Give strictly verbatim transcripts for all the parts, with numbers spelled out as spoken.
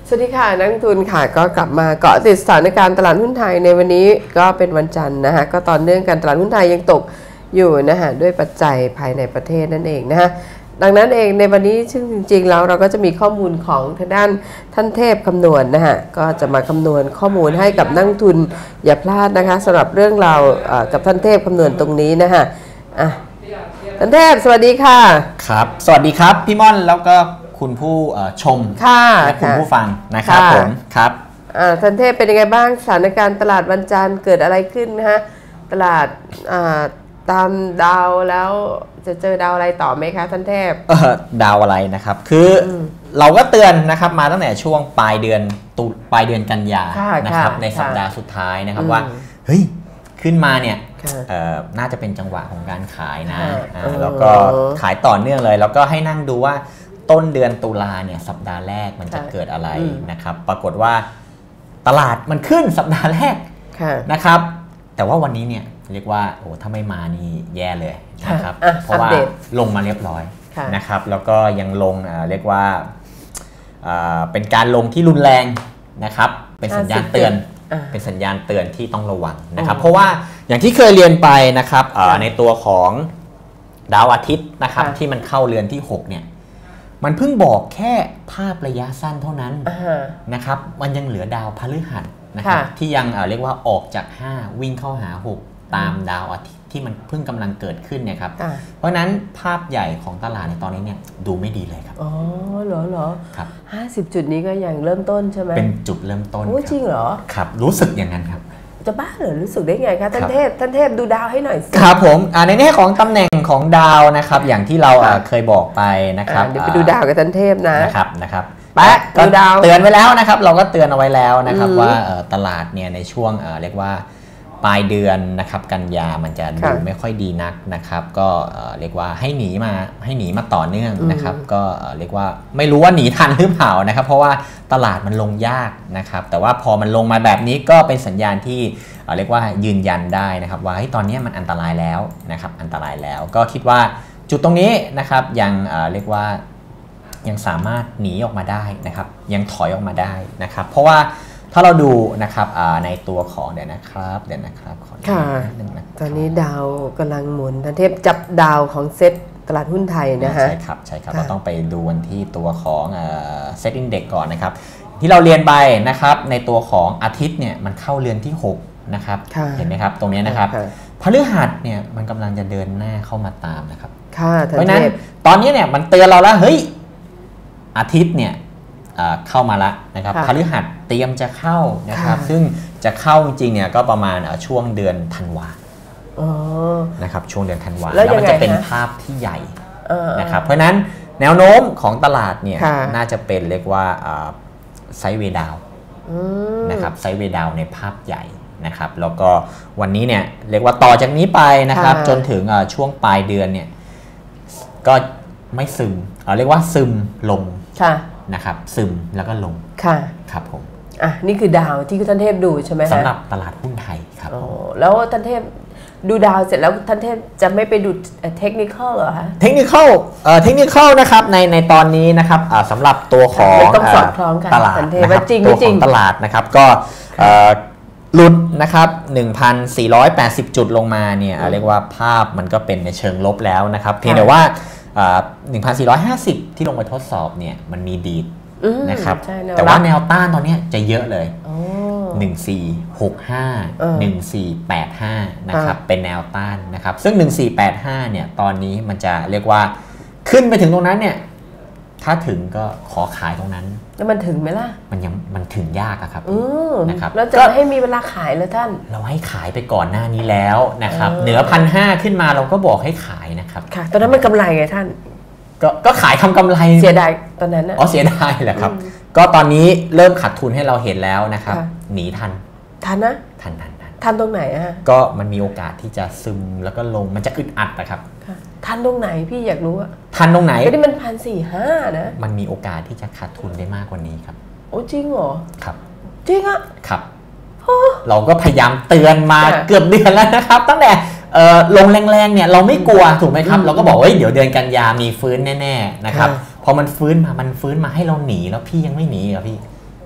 สวัสดีค่ะนักทุนค่ะก็กลับมาเกาะติดสถานการณ์ตลาดหุ้นไทยในวันนี้ก็เป็นวันจันทร์นะคะก็ต่อเนื่องกันตลาดหุ้นไทยยังตกอยู่นะคะด้วยปัจจัยภายในประเทศนั่นเองนะคะดังนั้นเองในวันนี้ซึ่งจริงๆแล้วเราก็จะมีข้อมูลของทางด้านท่านเทพคำนวณนะคะก็จะมาคำนวณข้อมูลให้กับนักทุนอย่าพลาดนะคะสำหรับเรื่องราวกับท่านเทพคำนวณตรงนี้นะคะอ่ะท่านเทพสวัสดีค่ะครับสวัสดีครับพี่ม่อนแล้วก็คุณผู้ชมและคุณผู้ฟังนะครับผมครับท่านเทพเป็นยังไงบ้างสถานการณ์ตลาดวันจันทร์เกิดอะไรขึ้นนะฮะตลาดตามดาวแล้วจะเจอดาวอะไรต่อไหมคะท่านเทพดาวอะไรนะครับคือเราก็เตือนนะครับมาตั้งแต่ช่วงปลายเดือนตุปลายเดือนกันยานะครับในสัปดาห์สุดท้ายนะครับว่าเฮ้ยขึ้นมาเนี่ยน่าจะเป็นจังหวะของการขายนะแล้วก็ขายต่อเนื่องเลยแล้วก็ให้นั่งดูว่าต้นเดือนตุลาเนี่ยสัปดาห์แรกมันจะเกิดอะไรนะครับปรากฏว่าตลาดมันขึ้นสัปดาห์แรกนะครับแต่ว่าวันนี้เนี่ยเรียกว่าโอ้ถ้าไม่มานี่แย่เลยนะครับเพราะว่าลงมาเรียบร้อยนะครับแล้วก็ยังลงเรียกว่าเป็นการลงที่รุนแรงนะครับเป็นสัญญาณเตือนเป็นสัญญาณเตือนที่ต้องระวังนะครับเพราะว่าอย่างที่เคยเรียนไปนะครับในตัวของดาวอาทิตย์นะครับที่มันเข้าเรือนที่หกเนี่ยมันเพิ่งบอกแค่ภาพระยะสั้นเท่านั้นนะครับมันยังเหลือดาวพฤหัสนะครับที่ยังเรียกว่าออกจากห้าวิ่งเข้าหาหกตามดาวอาทิตย์ที่มันเพิ่งกำลังเกิดขึ้นเนี่ยครับเพราะนั้นภาพใหญ่ของตลาดในตอนนี้เนี่ยดูไม่ดีเลยครับอ๋อเหรอเหรอครับห้าสิบจุดนี้ก็ยังเริ่มต้นใช่ไหมเป็นจุดเริ่มต้นโอ้จริงเหรอครับรู้สึกอย่างนั้นครับจะบ้าเหรอรู้สึกได้ไงคะท่านเทพท่านเทพดูดาวให้หน่อยสิครับผมในแง่ของตำแหน่งของดาวนะครับอย่างที่เราเคยบอกไปนะครับเดี๋ยวไปดูดาวกับท่านเทพนะนะครับนะครับแปะดูดาวเตือนไว้แล้วนะครับเราก็เตือนเอาไว้แล้วนะครับว่าตลาดเนี่ยในช่วงเรียกว่าปลายเดือนนะครับกันยามันจะดูไม่ค่อยดีนักนะครับก็เรียกว่าให้หนีมาให้หนีมาต่อเนื่องนะครับก็เรียกว่าไม่รู้ว่าหนีทันหรือเปล่านะครับเพราะว่าตลาดมันลงยากนะครับแต่ว่าพอมันลงมาแบบนี้ก็เป็นสัญญาณที่เรียกว่ายืนยันได้นะครับว่าตอนนี้มันอันตรายแล้วนะครับอันตรายแล้วก็คิดว่าจุดตรงนี้นะครับยังเรียกว่ายังสามารถหนีออกมาได้นะครับยังถอยออกมาได้นะครับเพราะว่าถ้าเราดูนะครับในตัวของเดี๋ยวนะครับเดี๋ยวนะครับขอค่ะตอนนี้ดาวกำลังหมุนท่านเทพจับดาวของเซ็ตตลาดหุ้นไทยนะฮะใช่ครับใช่ครับเราต้องไปดูวันที่ตัวของเซ็ตอินเด็กซ์ก่อนนะครับที่เราเรียนไปนะครับในตัวของอาทิตย์เนี่ยมันเข้าเรือนที่หกนะครับเห็นไหมครับตรงนี้นะครับพฤหัสเนี่ยมันกำลังจะเดินหน้าเข้ามาตามนะครับเพราะนั้นตอนนี้เนี่ยมันเตือนเราแล้วเฮ้ยอาทิตย์เนี่ยเข้ามาแล้วนะครับพฤหัสเตรียมจะเข้านะครับซึ่งจะเข้าจริงๆเนี่ยก็ประมาณช่วงเดือนธันวานะครับช่วงเดือนธันวาแล้วมันจะเป็นภาพที่ใหญ่นะครับเพราะนั้นแนวโน้มของตลาดเนี่ยน่าจะเป็นเรียกว่าไซด์เวย์ดาวนะครับไซด์เวย์ดาวในภาพใหญ่นะครับแล้วก็วันนี้เนี่ยเรียกว่าต่อจากนี้ไปนะครับจนถึงช่วงปลายเดือนเนี่ยก็ไม่ซึมเรียกว่าซึมลงนะครับซึมแล้วก็ลงค่ะครับผมอ่ะนี่คือดาวที่ท่านเทพดูใช่ไหมสำหรับตลาดหุ้นไทยครับโอ้แล้วท่านเทพดูดาวเสร็จแล้วท่านเทพจะไม่ไปดูเทคนิคอลเหรอคะเทคนิคอลเอ่อเทคนิคอลนะครับในในตอนนี้นะครับสำหรับตัวของต้องสอดคล้องกันตลาดนะครับตัวของตลาดนะครับก็หลุดนะครับ หนึ่งพันสี่ร้อยแปดสิบ จุดลงมาเนี่ยเรียกว่าภาพมันก็เป็นในเชิงลบแล้วนะครับเพียงแต่ว่าหนึ่งพันสี่ร้อยห้าสิบ ที่ลงไปทดสอบเนี่ยมันมีดีดนะครับแต่ว่าแนวต้านตอนนี้จะเยอะเลยหนึ่งสี่หกห้า หนึ่งสี่แปดห้านะครับเป็นแนวต้านนะครับซึ่งหนึ่งสี่แปดห้าเนี่ยตอนนี้มันจะเรียกว่าขึ้นไปถึงตรงนั้นเนี่ยถ้าถึงก็ขอขายตรงนั้นแล้วมันถึงไหมล่ะมันยังมันถึงยากอะครับนะครับแล้วจะให้มีเวลาขายเลยท่านเราให้ขายไปก่อนหน้านี้แล้วนะครับเหนือพันห้าขึ้นมาเราก็บอกให้ขายนะครับค่ะตอนนั้นมันกำไรไงท่านก็ก็ขายทำกำไรเสียดายตอนนั้นอ๋อเสียดายแหละครับก็ตอนนี้เริ่มขาดทุนให้เราเห็นแล้วนะครับหนีทันทันนะทันทันทันทันตรงไหนอะก็มันมีโอกาสที่จะซึมแล้วก็ลงมันจะอึดอัดนะครับทันตรงไหนพี่อยากรู้อะทันตรงไหนก็ที่มันพันสี่ห้านะมันมีโอกาสที่จะขาดทุนได้มากกว่านี้ครับโอ้จริงเหรอครับจริงอะครับเราก็พยายามเตือนมาเกือบเดือนแล้วนะครับตั้งแต่ลงแรงๆเนี่ยเราไม่กลัวถูกไหมครับเราก็บอกว่าเดี๋ยวเดือนกันยามีฟื้นแน่ๆนะครับพอมันฟื้นมามันฟื้นมาให้เราหนีแล้วพี่ยังไม่หนีเหรอพี่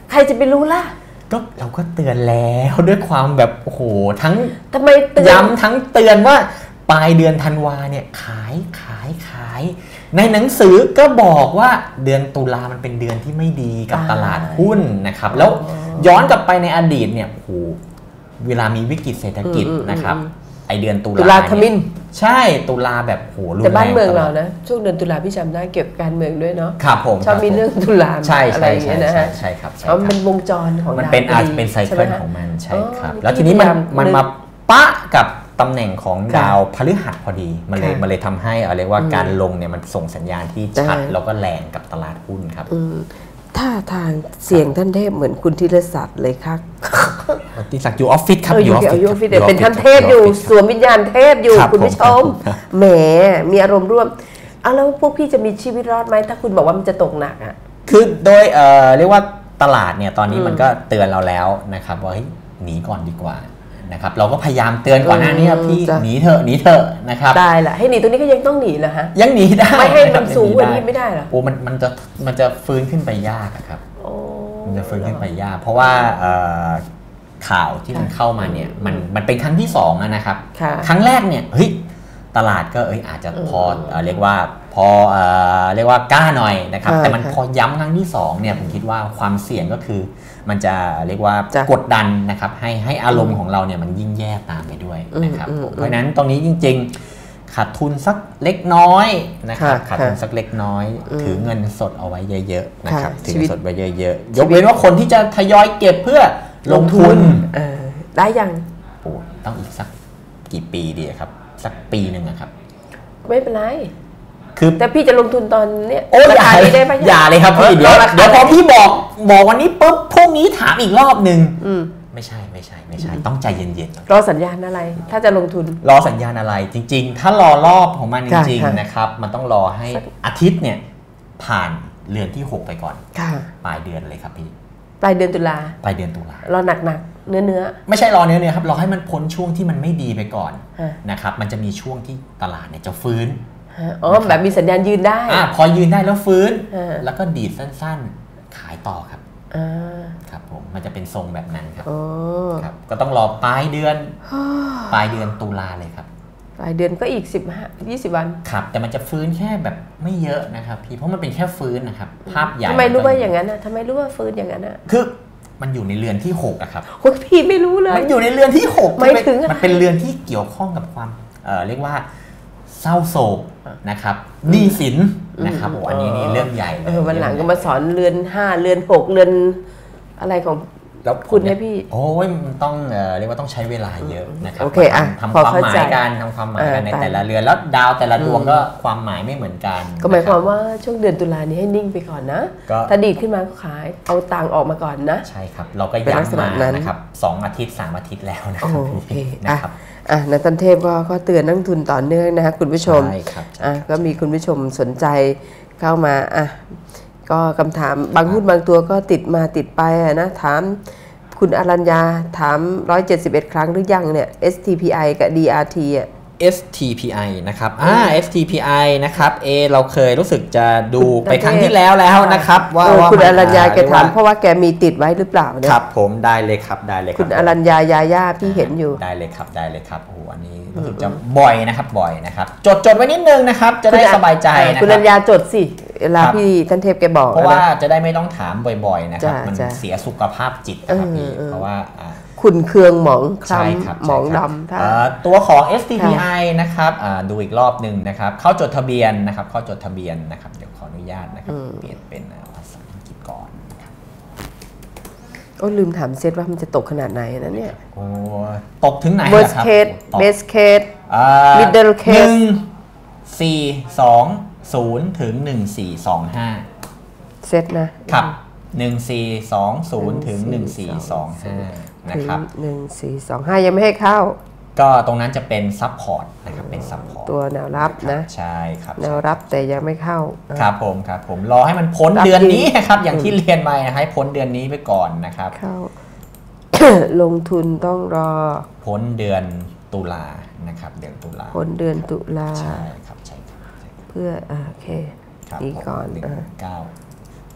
ใครจะไปรู้ล่ะก็เราก็เตือนแล้วด้วยความแบบโอ้โหทั้งทำไมย้ำทั้งเตือนว่าปลายเดือนธันวาเนี่ยขายขายขายในหนังสือก็บอกว่าเดือนตุลามันเป็นเดือนที่ไม่ดีกับตลาดหุ้นนะครับแล้วย้อนกลับไปในอดีตเนี่ยโอ้โหเวลามีวิกฤตเศรษฐกิจนะครับไอเดือนตุลาตุลาทมิฬใช่ตุลาแบบโหรุนแรงแต่บ้านเมืองเรานะช่วงเดือนตุลาพี่จำได้เก็บการเมืองด้วยเนาะครับผมชอบมีเรื่องตุลาอะไรอย่างเงี้ยนะฮะใช่ครับเพราะมันวงจรของมันเป็นอาจเป็นไซเคิลของมันใช่ครับแล้วทีนี้มันมันมาปะกับตำแหน่งของดาวพฤหัสพอดีมันเลยมันเลยทำให้อะไรว่าการลงเนี่ยมันส่งสัญญาณที่ชัดแล้วก็แรงกับตลาดหุ้นครับท่าทางเสียงท่านเทพเหมือนคุณธีรศักดิ์เลยครับธีรศักดิ์อยู่ออฟฟิศครับอยู่ออฟฟิศเป็นท่านเทพอยู่สวมวิญญาณเทพอยู่คุณผู้ชมแหมมีอารมณ์ร่วมเอาแล้วพวกพี่จะมีชีวิตรอดไหมถ้าคุณบอกว่ามันจะตกหนักอ่ะคือโดยเอ่อเรียกว่าตลาดเนี่ยตอนนี้มันก็เตือนเราแล้วนะครับว่าหนีก่อนดีกว่านะครับเราก็พยายามเตือนก่อนหน้านี้ครับพี่หนีเถอะหนีเถอะนะครับได้แหละให้หนีตัวนี้ก็ยังต้องหนีเหรอฮะยังหนีได้ไม่ให้มันสูงกว่านี้ไม่ได้หรอโอ้มันมันจะมันจะฟื้นขึ้นไปยากครับมันจะฟื้นขึ้นไปยากเพราะว่าข่าวที่มันเข้ามาเนี่ยมันมันเป็นครั้งที่สองนะครับครั้งแรกเนี่ยเฮ้ยตลาดก็เอ้ยอาจจะพอเรียกว่าพอเรียกว่ากล้าหน่อยนะครับแต่มันพอย้ำครั้งที่สองเนี่ยผมคิดว่าความเสี่ยงก็คือมันจะเรียกว่ากดดันนะครับให้ให้อารมณ์ของเราเนี่ยมันยิ่งแย่ตามไปด้วยนะครับเพราะฉะนั้นตรงนี้จริงๆขาดทุนสักเล็กน้อยนะครับขาดทุนสักเล็กน้อยถือเงินสดเอาไว้เยอะๆนะครับถือเงินสดไว้เยอะๆยกเว้นว่าคนที่จะทยอยเก็บเพื่อลงทุนได้ยังโอ้ต้องอีกสักกี่ปีดีครับสักปีหนึ่งครับไม่เป็นไรคือแต่พี่จะลงทุนตอนเนี้ยโอ้อย่าได้ไหมอย่าเลยครับพี่เดี๋ยวเดี๋ยวพอพี่บอกบอกวันนี้ปุ๊บพรุ่งนี้ถามอีกรอบหนึ่งไม่ใช่ไม่ใช่ไม่ใช่ต้องใจเย็นๆรอสัญญาณอะไรถ้าจะลงทุนรอสัญญาณอะไรจริงๆถ้ารอรอบของมันจริงๆนะครับมันต้องรอให้อาทิตย์เนี่ยผ่านเดือนที่หกไปก่อนปลายเดือนเลยครับพี่ปลายเดือนตุลาปลายเดือนตุลารอหนักๆเนื้อเนื้อไม่ใช่รอเนื้อเนื้อครับรอให้มันพ้นช่วงที่มันไม่ดีไปก่อนนะครับมันจะมีช่วงที่ตลาดเนี่ยจะฟื้นอ๋อแบบมีสัญญาณยืนได้อ่าพอยืนได้แล้วฟื้นแล้วก็ดีดสั้นๆขายต่อครับครับผมมันจะเป็นทรงแบบนั้นครับครับก็ต้องรอปลายเดือนปลายเดือนตุลาเลยครับปลายเดือนก็อีกสิบห้า ยี่สิบวันครับแต่มันจะฟื้นแค่แบบไม่เยอะนะครับพี่เพราะมันเป็นแค่ฟื้นนะครับภาพใหญ่ทำไมรู้ว่าอย่างนั้นนะทำไมรู้ว่าฟื้นอย่างนั้นนะคือมันอยู่ในเรือนที่หกอะครับโอ้พี่ไม่รู้เลยมันอยู่ในเรือนที่หกไม่ถึงมันเป็นเรือนที่เกี่ยวข้องกับความเอ่อเรียกว่าเศร้าโศกนะครับหนี้สินนะครับโอ้อันนี้นี่เรื่องใหญ่เลยวันหลังก็มาสอนเรือนห้าเรือนหกเรือนอะไรของคุณให้พี่โอ้ยมันต้องเรียกว่าต้องใช้เวลาเยอะนะครับทำความหมายกันทำความหมายกันในแต่ละเรือนแล้วดาวแต่ละดวงก็ความหมายไม่เหมือนกันก็หมายความว่าช่วงเดือนตุลานี้ให้นิ่งไปก่อนนะถ้าดีดขึ้นมาก็ขายเอาตังออกมาก่อนนะใช่ครับเราก็ย้ำมานะครับสองอาทิตย์สามอาทิตย์แล้วนะครับโอเคนะครับอ่ะนักเทพก็ก็เตือนนักทุนต่อเนื่องนะคะคุณผู้ชมอ่ะก็มีคุณผู้ชมสนใจเข้ามาอ่ะก็คำถามบางหุ้นบางตัวก็ติดมาติดไปนะถามคุณอรัญญาถามหนึ่งร้อยเจ็ดสิบเอ็ดครั้งหรือยังเนี่ย เอส ที พี ไอ กับ ดี อาร์ ที อ่ะเอส ที พี ไอ นะครับอ่า เอส ที พี ไอ นะครับเอเราเคยรู้สึกจะดูไปครั้งที่แล้วแล้วนะครับว่าคุณอรัญญาแกถามเพราะว่าแกมีติดไว้หรือเปล่าเนี่ยครับผมได้เลยครับได้เลยคุณอรัญญายาย่าพี่เห็นอยู่ได้เลยครับได้เลยครับโอ้โหอันนี้รู้สึกจะบ่อยนะครับบ่อยนะครับจดจดไว้นิดนึงนะครับจะได้สบายใจนะครับคุณอรัญญาจดสิเวลาพี่ท่านเทพแกบอกเพราะว่าจะได้ไม่ต้องถามบ่อยๆนะครับมันเสียสุขภาพจิตนะครับพี่เพราะว่าขุ่นเคืองหมองคล้ำหมองดำตัวของ เอส ที พี ไอ นะครับดูอีกรอบหนึ่งนะครับเข้าจดทะเบียนนะครับเข้าจดทะเบียนนะครับเดี๋ยวขออนุญาตนะครับเปลี่ยนเป็นภาษาอังกฤษก่อนนะครับโอ้ลืมถามเซตว่ามันจะตกขนาดไหนนะเนี่ยโอ้ตกถึงไหนครับ worst case best case middle case หนึ่ง สี่ สอง ศูนย์ถึงหนึ่ง สี่ สอง ห้าเซตนะครับหนึ่ง สี่ สอง ศูนย์ถึงหนึ่ง สี่ สอง ห้านะครับหนึ่ง สี่ สอง ห้ายังไม่ให้เข้าก็ตรงนั้นจะเป็นซับพอร์ตนะครับเป็นซับพอร์ตตัวแนวรับนะใช่ครับแนวรับแต่ยังไม่เข้าครับผมครับผมรอให้มันพ้นเดือนนี้นะครับอย่างที่เรียนไปให้พ้นเดือนนี้ไปก่อนนะครับเข้า ลงทุนต้องรอพ้นเดือนตุลานะครับเดือนตุลาพ้นเดือนตุลาใช่ครับใช่ครับเพื่อโอเคนี่ก่อนเก้า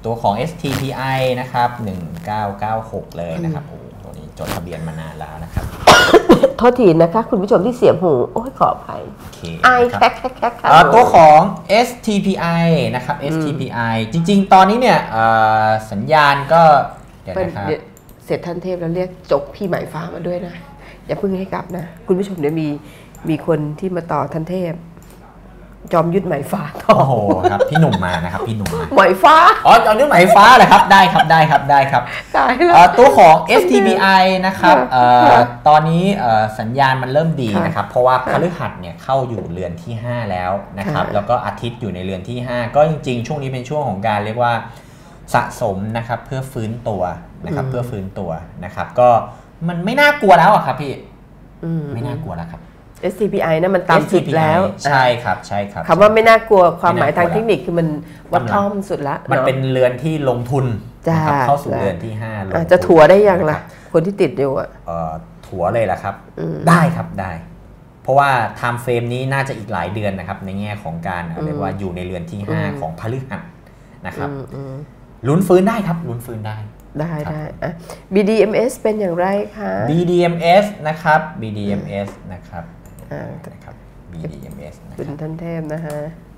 ตัวของ เอส ที พี ไอ นะครับหนึ่งเก้าเก้าหกเลยนะครับโอ้ตัวนี้จดทะเบียนมานานแล้วนะครับโทษทีนะคะคุณผู้ชมที่เสียบหูโอ้ยขออภัยไอแคคแคคแคคตัวของ เอส ที พี ไอ นะครับ เอส ที พี ไอ จริงๆตอนนี้เนี่ยสัญญาณก็เดี๋ยวนะครับเสร็จท่านเทพแล้วเรียกจกพี่หมายฟ้ามาด้วยนะอย่าเพิ่งให้กลับนะคุณผู้ชมเดี๋ยวมีมีคนที่มาต่อท่านเทพจอมยุทธหมายฟ้าโอ้โหครับพี่หนุ่มมานะครับพี่หนุ่มมาหมายฟ้าอ๋อจอมยุทธหมายฟ้าเลยครับได้ครับได้ครับได้ครับตัวของ เอส ที พี ไอ นะครับตอนนี้สัญญาณมันเริ่มดีนะครับเพราะว่าพฤหัสเนี่ยเข้าอยู่เรือนที่ห้าแล้วนะครับแล้วก็อาทิตย์อยู่ในเรือนที่ห้าก็จริงๆช่วงนี้เป็นช่วงของการเรียกว่าสะสมนะครับเพื่อฟื้นตัวนะครับเพื่อฟื้นตัวนะครับก็มันไม่น่ากลัวแล้วอะครับพี่ไม่น่ากลัวแล้วครับเอส ที พี ไอ นะมันตามสุดแล้วใช่ครับใช่ครับคำว่าไม่น่ากลัวความหมายทางเทคนิคคือมันวัดท่อมสุดละมันเป็นเรือนที่ลงทุนนะครับเข้าสู่เรือนที่ห้าจะถัวได้ยังล่ะคนที่ติดอยู่อ่ะถัวเลยล่ะครับได้ครับได้เพราะว่าไทม์เฟรมนี้น่าจะอีกหลายเดือนนะครับในแง่ของการเรียกว่าอยู่ในเรือนที่ห้าของพฤหัสนะครับลุ้นฟื้นได้ครับลุ้นฟื้นได้ได้ได้ บี ดี เอ็ม เอส เป็นอย่างไรคะบี ดี เอ็ม เอส นะครับ บี ดี เอ็ม เอส นะครับนะครับ บี ดี เอ็ม เอส นะคุณท่านเทพนะฮะ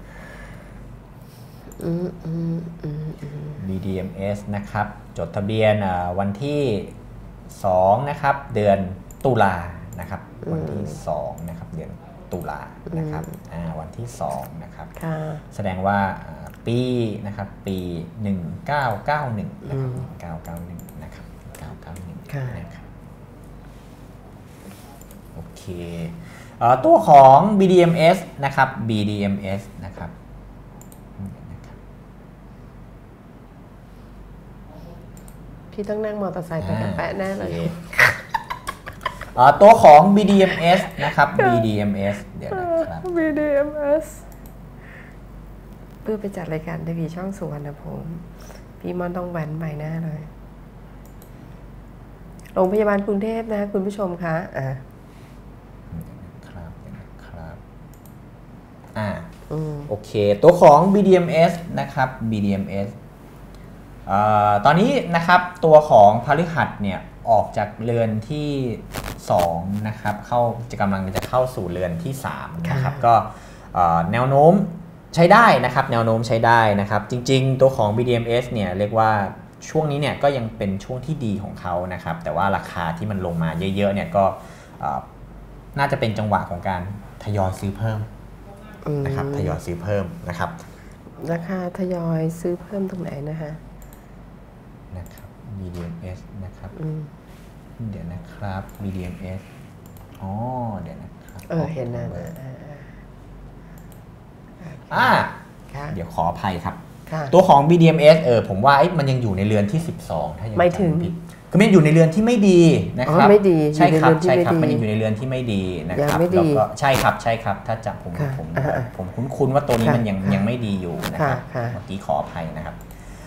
บี ดี เอ็ม เอส นะครับจดทะเบียนวันที่สองนะครับเดือนตุลานะครับวันที่สองนะครับเดือนตุลานะครับวันที่สองนะครับแสดงว่าปีนะครับปีหนึ่งเก้าเก้าหนึ่งนะครับหนึ่งเก้าเก้าหนึ่งนะครับหนึ่งเก้าเก้าหนึ่งนะครับโอเคตัวของ บี ดี เอ็ม เอส นะครับ บี ดี เอ็ม เอส นะครับพี่ต้องนั่งมอเตอร์ไซค์ไปกับแปะแน่เลยตัวของ บี ดี เอ็ม เอส นะครับ บี ดี เอ็ม เอส เดี๋ยวนะครับบี ดี เอ็ม เอส เพื่อไปจัดรายการทีวีช่องสุวรรณภูมิพี่มอนต้องแหวนใหม่หน้าเลยโรงพยาบาลกรุงเทพนะคุณผู้ชมคะอ่าครับครับอ่าโอเคตัวของ บี ดี เอ็ม เอส นะครับ บี ดี เอ็ม เอส อ่าตอนนี้นะครับตัวของพฤหัสเนี่ยออกจากเรือนที่สองนะครับเข้าจะกำลังจะเข้าสู่เรือนที่สามนะครับก็แนวโน้มใช้ได้นะครับแนวโน้มใช้ได้นะครับจริงๆตัวของ บี ดี เอ็ม เอส เนี่ยเรียกว่าช่วงนี้เนี่ยก็ยังเป็นช่วงที่ดีของเขานะครับแต่ว่าราคาที่มันลงมาเยอะๆเนี่ยก็น่าจะเป็นจังหวะของการทยอยซื้อเพิ่มนะครับทยอยซื้อเพิ่มนะครับราคาทยอยซื้อเพิ่มตรงไหนนะคะนะครับ บี ดี เอ็ม เอส นะครับเดี๋ยวนะครับ บี ดี เอ็ม เอส อ๋อเดี๋ยวนะครับเออเห็นแล้วอ่าเดี๋ยวขออภัยครับตัวของ บี ดี เอ็ม เอส เออผมว่ามันยังอยู่ในเรือนที่สิบสองถ้ายังไม่ถึงผิดคือมันอยู่ในเรือนที่ไม่ดีนะครับไม่ดีใช่ครับใช่ครับมันยังอยู่ในเรือนที่ไม่ดีนะครับแล้วก็ใช่ครับใช่ครับถ้าจับผมผมผมคุ้นๆว่าตัวนี้มันยังยังไม่ดีอยู่นะครับเมื่อกี้ขออภัยนะครับ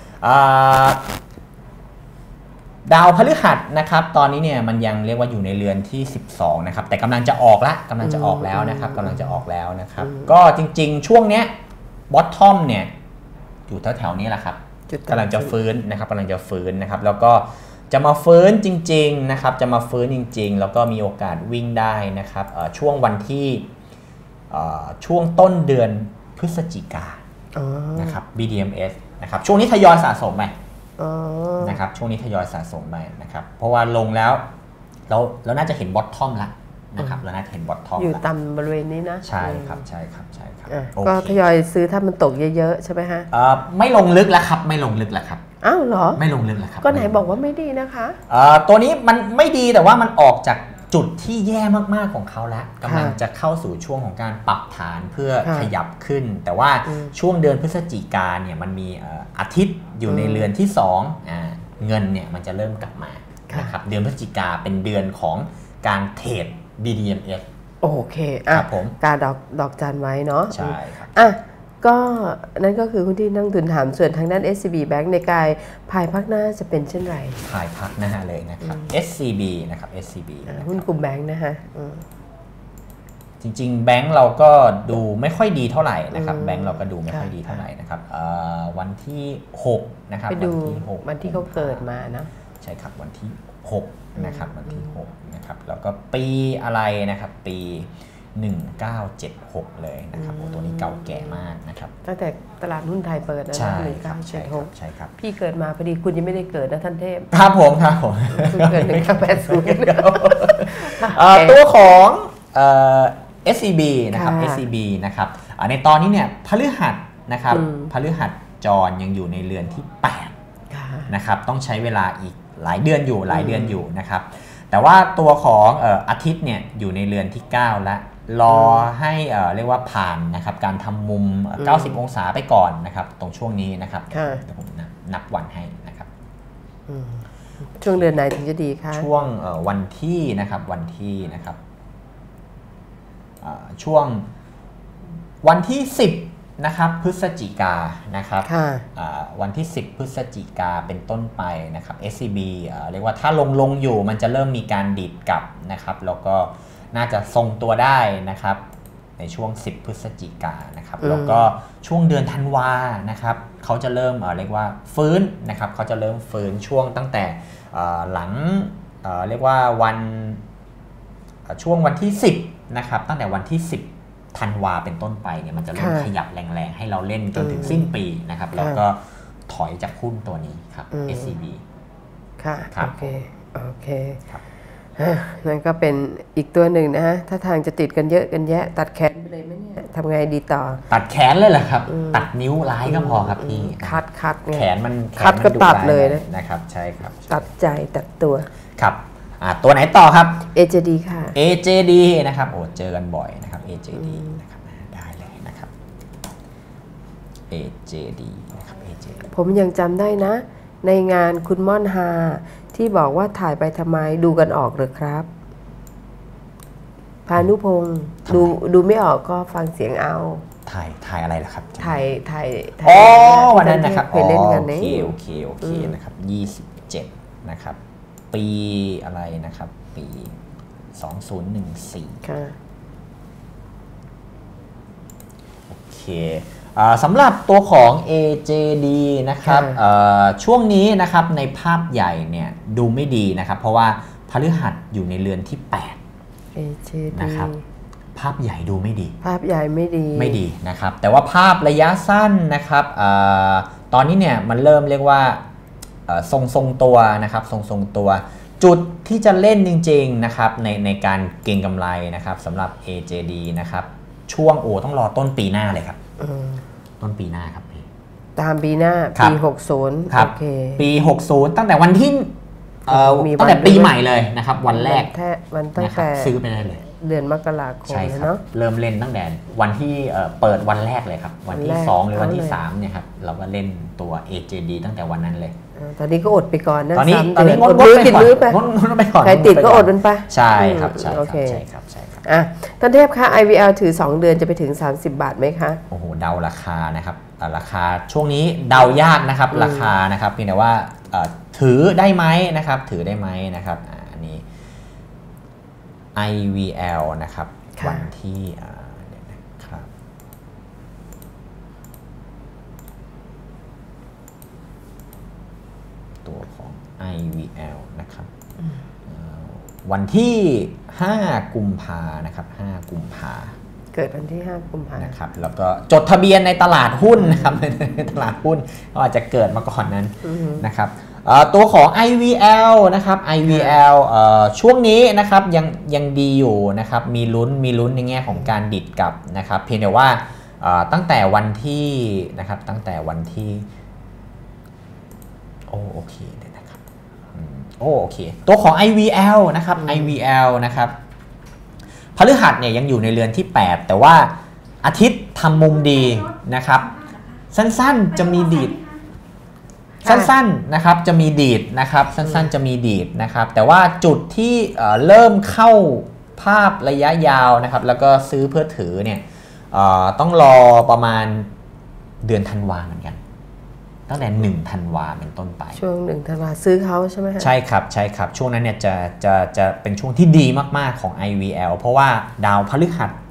ดาวพฤหัสนะครับตอนนี้เนี่ยมันยังเรียกว่าอยู่ในเรือนที่สิบสองนะครับแต่กำลังจะออกละกำลังจะออกแล้วนะครับกำลังจะออกแล้วนะครับก็จริงๆช่วงเนี้ยบอททอมเนี่ยอยู่แถวๆนี้แหละครับกำลังจะฟื้นนะครับกำลังจะฟื้นนะครับแล้วก็จะมาฟื้นจริงๆนะครับจะมาฟื้นจริงๆแล้วก็มีโอกาสวิ่งได้นะครับช่วงวันที่ช่วงต้นเดือนพฤศจิกายนนะครับ บี ดี เอ็ม เอส นะครับช่วงนี้ทยอยสะสมไปนะครับช่วงนี้ทยอยสะสมไปนะครับเพราะว่าลงแล้วเราเราน่าจะเห็นบอททอมแล้วนะครับเราน่าจะเห็นบอททอมอยู่ต่ำบริเวณนี้นะใช่ครับใช่ครับใช่ครับก็ทยอยซื้อถ้ามันตกเยอะๆใช่ไหมฮะไม่ลงลึกแล้วครับไม่ลงลึกแล้วครับอ้าวเหรอไม่ลงลึกแล้วครับก็ไหนบอกว่าไม่ดีนะคะตัวนี้มันไม่ดีแต่ว่ามันออกจากจุดที่แย่มากๆของเขาแล้วกำลังจะเข้าสู่ช่วงของการปรับฐานเพื่อขยับขึ้นแต่ว่าช่วงเดือนพฤศจิกาเนี่ยมันมีอาทิตย์อยู่ในเรือนที่สองเงินเนี่ยมันจะเริ่มกลับมานะครับเดือนพฤศจิกาเป็นเดือนของการเทรด บี ดี เอ็ม เอสโอเคอ่ะผมการดอกดอกจันไว้เนาะใช่ครับอ่ะก็นั่นก็คือหุ้นที่นักทุนถามส่วนทางด้าน เอส ซี บี Bank ในกายภายภาคหน้าจะเป็นเช่นไรภายภาคหน้าเลยนะครับ เอส ซี บี นะครับ เอส ซี บีหุ้นกลุ่มแบงค์นะฮะจริงๆแบงก์เราก็ดูไม่ค่อยดีเท่าไหร่นะครับแบงก์เราก็ดูไม่ค่อยดีเท่าไหร่นะครับวันที่หกนะครับไปดูวันที่เขาเกิดมานะใช่ครับวันที่หกนะครับวันที่หกนะครับแล้วก็ปีอะไรนะครับปีหนึ่งเก้าเจ็ดหกเลยนะครับตัวนี้เก่าแก่มากนะครับตั้งแต่ตลาดหุ้นไทยเปิดนะใช่หนึ่งเก้าเจ็ดหกใช่ครับพี่เกิดมาพอดีคุณยังไม่ได้เกิดนะท่านเทพครับผมครับผมเกิดหนึ่งเก้าแปดศูนย์ตัวของ เอส ซี บี นะครับ เอส ซี บี นะครับในตอนนี้เนี่ยพฤหัสนะครับพฤหัสจรยังอยู่ในเรือนที่แปดนะครับต้องใช้เวลาอีกหลายเดือนอยู่หลายเดือนอยู่นะครับแต่ว่าตัวของอาทิตย์เนี่ยอยู่ในเรือนที่เก้าแล้วรอให้เรียกว่าผ่านนะครับการทำมุมเก้าสิบองศาไปก่อนนะครับตรงช่วงนี้นะครับเดี๋ยวผมนับวันให้นะครับช่วงเดือนไหนถึงจะดีคะช่วงวันที่นะครับวันที่นะครับช่วงวันที่สิบนะครับพฤศจิกานะครับวันที่สิบพฤศจิกาเป็นต้นไปนะครับ เอส ซี บี เรียกว่าถ้าลงลงอยู่มันจะเริ่มมีการดีดกลับนะครับแล้วก็น่าจะทรงตัวได้นะครับในช่วงสิบพฤศจิกานะครับแล้วก็ช่วงเดือนธันวานะครับเขาจะเริ่มเรียกว่าฟื้นนะครับเขาจะเริ่มฟื้นช่วงตั้งแต่หลังเรียกว่าวันช่วงวันที่สิบนะครับตั้งแต่วันที่สิบธันวาเป็นต้นไปเนี่ยมันจะเริ่มขยับแรงๆให้เราเล่นจนถึงสิ้นปีนะครับแล้วก็ถอยจากหุ้นตัวนี้ครับ เอส ซี บีค่ะโอเคโอเคครับนั่นก็เป็นอีกตัวหนึ่งนะฮะถ้าทางจะติดกันเยอะกันแยะตัดแขนไปเลยไหมเนี่ยทำไงดีต่อตัดแขนเลยเหรอครับตัดนิ้วร้ายก็พอครับพี่คัดคัดแขนมันคัดก็ตัดเลยนะครับใช่ครับตัดใจตัดตัวครับตัวไหนต่อครับเอ เจ ดี ค่ะเอ เจ ดี นะครับโอ้เจอกันบ่อยนะครับ เอ เจ ดี นะครับได้เลยนะครับ เอ เจ ดี นะครับ เอ เจ ดีผมยังจำได้นะในงานคุณม่อนฮาที่บอกว่าถ่ายไปทำไมดูกันออกหรือครับพานุพงศ์ดูดูไม่ออกก็ฟังเสียงเอาถ่ายถ่ายอะไรล่ะครับถ่ายถ่ายอ๋อวันนั้นนะครับไปเล่นกันโอเคโอเคโอเคนะครับยี่สิบเจ็ดนะครับปีอะไรนะครับปีสองพันสิบสี่ค่ะโอเคสำหรับตัวของ เอ เจ ดี นะครับช่วงนี้นะครับในภาพใหญ่เนี่ยดูไม่ดีนะครับเพราะว่าพฤหัสอยู่ในเรือนที่แปดเอ เจ ดีนะครับภาพใหญ่ดูไม่ดีภาพใหญ่ไม่ดีไม่ดีนะครับแต่ว่าภาพระยะสั้นนะครับอตอนนี้เนี่ยมันเริ่มเรียกว่าทรงทรงตัวนะครับทรงทรงตัวจุดที่จะเล่นจริงๆนะครับในในการเก็งกำไรนะครับสำหรับ เอ เจ ดี นะครับช่วงโอต้องรอต้นปีหน้าเลยครับต้นปีหน้าครับพี่ตามปีหน้าปีหกสิบครับ okay. ปีหกสิบตั้งแต่วันที่ตั้งแต่ปีใหม่เลยนะครับวันแรกวันตั้งแต่ซื้อไปได้เลยเดือนมกราคมใช่ครับเริ่มเล่นตั้งแต่วันที่เปิดวันแรกเลยครับวันที่สองหรือวันที่สามเนี่ยครับเราก็เล่นตัว เอ เจ ดี ตั้งแต่วันนั้นเลยตอนนี้ก็อดไปก่อนนะตอนนี้ตอนนี้งดไปก่อนงดไปก่อนใครติดก็อดมันไปใช่ครับใช่ครับใช่ครับใช่ครับอ่ะท่านเทพคะ ไอ วี แอล ถือสองเดือนจะไปถึงสามสิบบาทไหมคะโอ้โหเดาราคานะครับราคาช่วงนี้เดายากนะครับราคานะครับเพียงแต่ว่าถือได้ไหมนะครับถือได้ไหมนะครับอันนี้ ไอ วี แอล นะครับวันที่นะครับตัวของ ไอ วี แอล นะครับวันที่ห้ากุมภานะครับห้ากุมภาเกิดวันที่ห้ากุมภานะครับแล้วก็จดทะเบียนในตลาดหุ้นนะครับในตลาดหุ้นก็อาจจะเกิดมาก่อนนั้นนะครับตัวของ ไอ วี แอล นะครับ ไอ วี แอล ช่วงนี้นะครับยังยังดีอยู่นะครับมีลุ้นมีลุ้นในแง่ของการดิดกลับนะครับเพียงแต่ว่าตั้งแต่วันที่นะครับตั้งแต่วันที่โอโอเคนะครับโอโอเคตัวของ ไอ วี แอล นะครับ ไอ วี แอล นะครับพฤหัสเนี่ยยังอยู่ในเรือนที่แปดแต่ว่าอาทิตย์ทำมุมดีนะครับสั้นๆจะมีดีดสั้นๆนะครับจะมีดีดนะครับสั้นๆจะมีดีดนะครับแต่ว่าจุดที่เริ่มเข้าภาพระยะยาวนะครับแล้วก็ซื้อเพื่อถือเนี่ยต้องรอประมาณเดือนธันวาเหมือนกันตั้งแต่หนึ่งธันวาเป็นต้นไปช่วงหนึ่งธันวาซื้อเขาใช่ไหมใช่ครับใช่ครับช่วงนั้นเนี่ยจะจะจะเป็นช่วงที่ดีมากๆของ ไอ วี แอล เพราะว่าดาวพฤหัส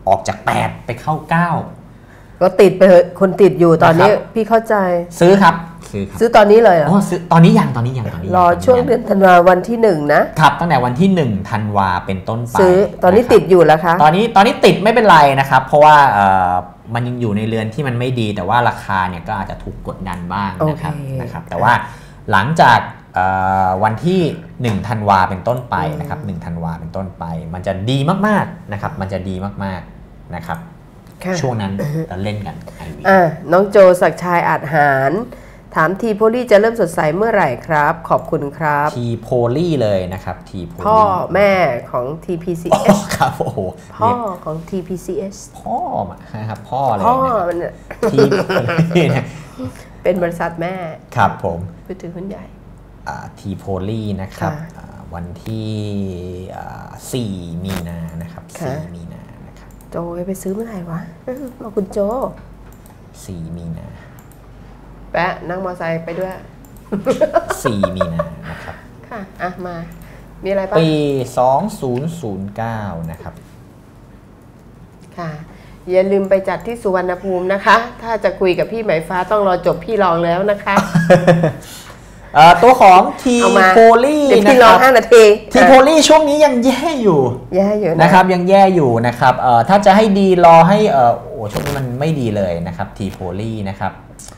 ออกจากแปดไปเข้าเก้าก็ติดไปเหอะคนติดอยู่ตอนนี้พี่เข้าใจซื้อครับซื้อครับซื้อตอนนี้เลยเหรออ๋อซื้อตอนนี้ยังตอนนี้ยังตอนนี้รอช่วงเดือนธันวาวันที่หนึ่งนะครับตั้งแต่วันที่หนึ่งธันวาเป็นต้นไปซื้อตอนนี้ติดอยู่แล้วคะตอนนี้ตอนนี้ติดไม่เป็นไรนะครับเพราะว่ามันยังอยู่ในเรือนที่มันไม่ดีแต่ว่าราคาเนี่ยก็อาจจะถูกกดดันบ้างนะครับนะครับแต่ว่าหลังจากวันที่หนึ่งธันวาเป็นต้นไปนะครับหนึ่งธันวาเป็นต้นไปมันจะดีมากๆนะครับมันจะดีมากๆนะครับช่วงนั้นเราเล่นกันไอวีน้องโจศักดิ์ชัยอาจหารถามทีโพลี่จะเริ่มสดใสเมื่อไหร่ครับขอบคุณครับทีโพลี่เลยนะครับทีโพลี่พ่อแม่ของ ที พี ซี เอสครับโอ้โหพ่อของ ที พี ซี เอสพ่อนะครับพ่อเลยพ่อมันทีเป็นบริษัทแม่ครับผมผู้ถือหุ้นใหญ่ทีโพลี่นะครับวันที่สี่มีนานะครับสี่มีนานะครับโจไปซื้อเมื่อไหร่วะบอกคุณโจสี่มีนาแปะนั่งมอเตอร์ไซค์ไปด้วยสี่มีนานะครับค่ะอ่ะมามีอะไรบ้างปีสองพันเก้านะครับค่ะอย่าลืมไปจัดที่สุวรรณภูมินะคะถ้าจะคุยกับพี่ไหมฟ้าต้องรอจบพี่รองแล้วนะคะตัวของทีโพลี่นะครับพี่รอห้านาทีทีโพลี่ช่วงนี้ยังแย่อยู่แย่อยู่นะครับยังแย่อยู่นะครับถ้าจะให้ดีรอให้โอ้ช่วงนี้มันไม่ดีเลยนะครับทีโพลี่นะครับ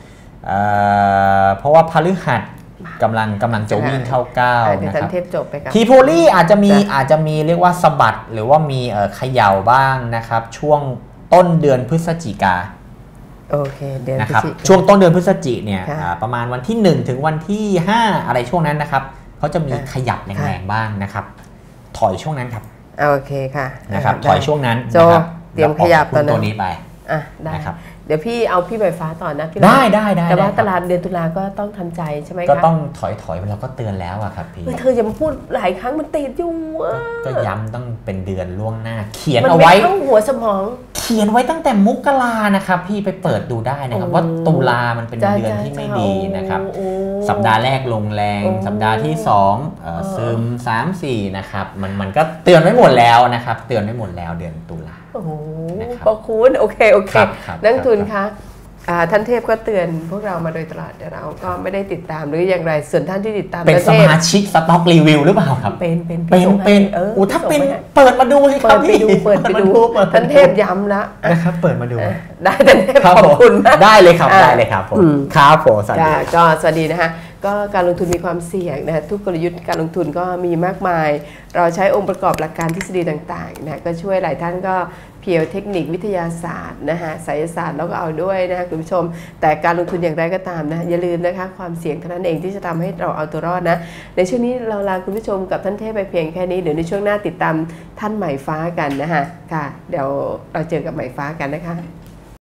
เพราะว่าพฤหัสกำลังกำลังจะวิ่งเข้าเก้านะครับทีโพลี่อาจจะมีอาจจะมีเรียกว่าสะบัดหรือว่ามีเขย่าบ้างนะครับช่วงต้นเดือนพฤศจิกาโอเคเดือนนะครับช่วงต้นเดือนพฤศจิกเนี่ยประมาณวันที่หนึ่งถึงวันที่ห้าอะไรช่วงนั้นนะครับเขาจะมีขยับแรงๆบ้างนะครับถอยช่วงนั้นครับโอเคค่ะนะครับถอยช่วงนั้นนะครับเตรียมขยับตอนตัวนี้ไปอ่ะได้เดี๋ยวพี่เอาพี่ใบฟ้าต่อนะพี่ได้ได้ได้แต่ว่าตลาดเดือนตุลาก็ต้องทำใจใช่ไหมคะก็ต้องถอยถอยเราก็เตือนแล้วอะครับพี่เธออย่ามาพูดหลายครั้งมันติดอยู่ก็ย้ำต้องเป็นเดือนล่วงหน้าเขียนเอาไว้มันไม่เข้าหัวสมองเขียนไว้ตั้งแต่มกรานะครับพี่ไปเปิดดูได้นะครับว่าตุลามันเป็นเดือนที่ไม่ดีนะครับสัปดาห์แรกลงแรงสัปดาห์ที่สองซึมสามสี่นะครับมันมันก็เตือนไว้หมดแล้วนะครับเตือนไว้หมดแล้วเดือนตุลาโอ้โหขอบคุณโอเคโอเคนักทุนคะท่านเทพก็เตือนพวกเรามาโดยตลอดแต่เราก็ไม่ได้ติดตามหรืออย่างไรส่วนท่านที่ติดตามเป็นสมาชิกสต็อกรีวิวหรือเปล่าครับเป็นเป็นเป็นเป็นเออถ้าเป็นเปิดมาดูให้ครับพี่เปิดไปดูท่านเทพย้ำแล้วนะครับเปิดมาดูได้ท่านเทพขอบคุณได้เลยครับได้เลยครับผมครับผมสวัสดีก็สวัสดีนะคะก็การลงทุนมีความเสี่ยงนะทุกกลยุทธ์การลงทุนก็มีมากมายเราใช้องค์ประกอบหลักการทฤษฎีต่างๆนะก็ช่วยหลายท่านก็เพียวเทคนิควิทยาศาสตร์นะฮะไสยศาสตร์แล้วก็เอาด้วยนะคะคุณผู้ชมแต่การลงทุนอย่างไรก็ตามนะอย่าลืมนะคะความเสี่ยงเท่านั้นเองที่จะทำให้เราเอาตัวรอดนะในช่วงนี้เราลาคุณผู้ชมกับท่านเทพไปเพียงแค่นี้เดี๋ยวในช่วงหน้าติดตามท่านใหม่ฟ้ากันนะฮะค่ะเดี๋ยวเราเจอกับใหม่ฟ้ากันนะคะ